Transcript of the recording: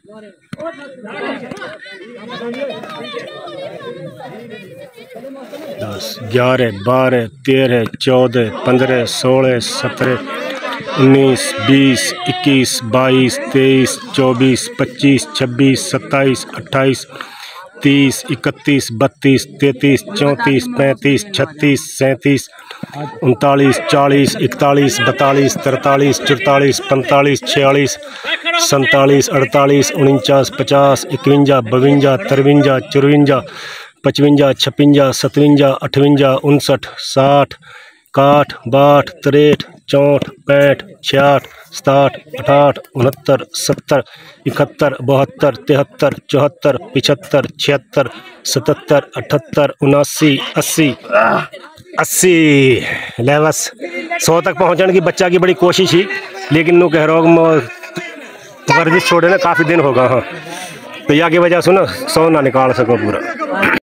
10, 11, 12, 13, 14, 15, 16, 17, 19, 20, 21, 22, 23, 24, 25, 26, 27, 28, 30, 31, 32, 33, 34, 35, 36, 37, 39, 40, 41, 42, 43, 44, 45, 46, 47, 48, 49, 50, 51, 52, 53, 54, 55, 56, 57, 58, 59, 60, 61, 62, 63, 64, 65, 67, 68, 69, 70, 71, 72, 73, 74, 75, 76, 77, 78, 79, 80। ले बस 100 तक पहुँचने की बच्चा की बड़ी कोशिश ही, लेकिन नु कह रहा हूँ वर्जिश छोड़े ना काफ़ी दिन होगा। हाँ, तो या की वजह से ना 100 ना निकाल सको पूरा।